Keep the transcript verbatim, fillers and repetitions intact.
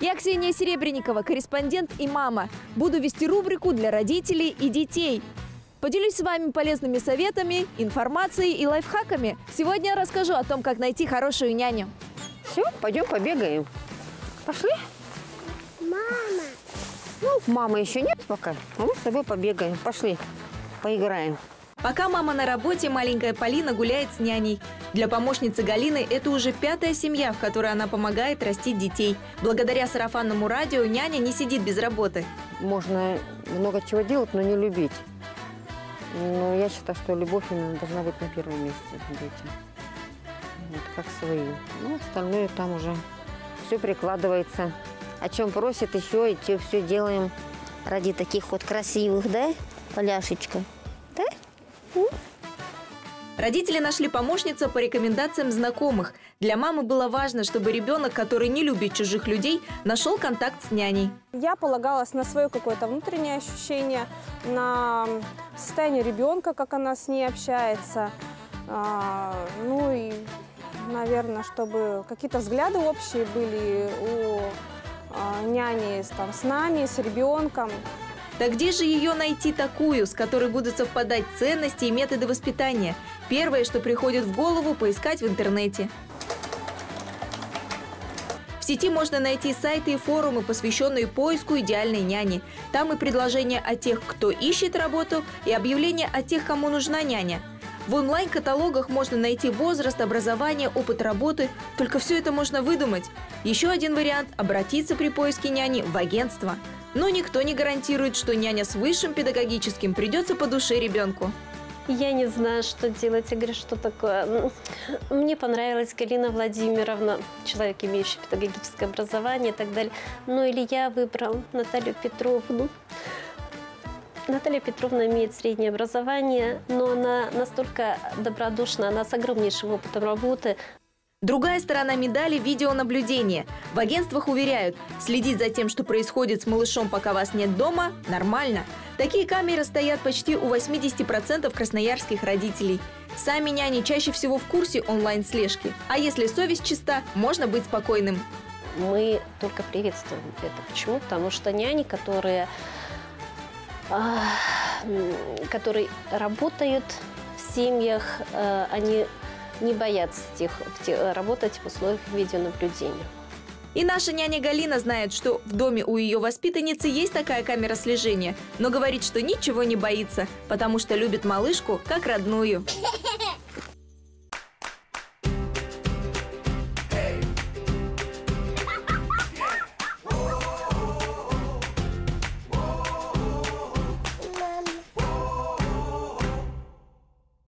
Я Ксения Серебренникова, корреспондент и мама. Буду вести рубрику для родителей и детей. Поделюсь с вами полезными советами, информацией и лайфхаками. Сегодня я расскажу о том, как найти хорошую няню. Все, пойдем побегаем. Пошли? Мама. Ну, мамы еще нет пока. А мы с тобой побегаем. Пошли, поиграем. Пока мама на работе, маленькая Полина гуляет с няней. Для помощницы Галины это уже пятая семья, в которой она помогает растить детей. Благодаря сарафанному радио няня не сидит без работы. Можно много чего делать, но не любить. Но я считаю, что любовь именно должна быть на первом месте детям. Вот, как свои. Ну, остальное там уже все прикладывается. О чем просит еще, и все делаем ради таких вот красивых, да, Поляшечка? Да? Родители нашли помощницу по рекомендациям знакомых. Для мамы было важно, чтобы ребенок, который не любит чужих людей, нашел контакт с няней. Я полагалась на свое какое-то внутреннее ощущение, на состояние ребенка, как она с ней общается. Ну и, наверное, чтобы какие-то взгляды общие были у няни там, с нами, с ребенком. Так где же ее найти такую, с которой будут совпадать ценности и методы воспитания? Первое, что приходит в голову, поискать в интернете. В сети можно найти сайты и форумы, посвященные поиску идеальной няни. Там и предложения о тех, кто ищет работу, и объявления о тех, кому нужна няня. В онлайн-каталогах можно найти возраст, образование, опыт работы. Только все это можно выдумать. Еще один вариант – обратиться при поиске няни в агентство. Но никто не гарантирует, что няня с высшим педагогическим придется по душе ребенку. Я не знаю, что делать. Я говорю, что такое. Мне понравилась Галина Владимировна, человек, имеющий педагогическое образование и так далее. Ну или я выбрал Наталью Петровну. Наталья Петровна имеет среднее образование, но она настолько добродушна, она с огромнейшим опытом работы. Другая сторона медали – видеонаблюдение. В агентствах уверяют, следить за тем, что происходит с малышом, пока вас нет дома, нормально. Такие камеры стоят почти у восьмидесяти процентов красноярских родителей. Сами няни чаще всего в курсе онлайн-слежки. А если совесть чиста, можно быть спокойным. Мы только приветствуем это. Почему? Потому что няни, которые, которые работают в семьях, они не боятся тех, работать в условиях видеонаблюдения. И наша няня Галина знает, что в доме у ее воспитанницы есть такая камера слежения, но говорит, что ничего не боится, потому что любит малышку как родную.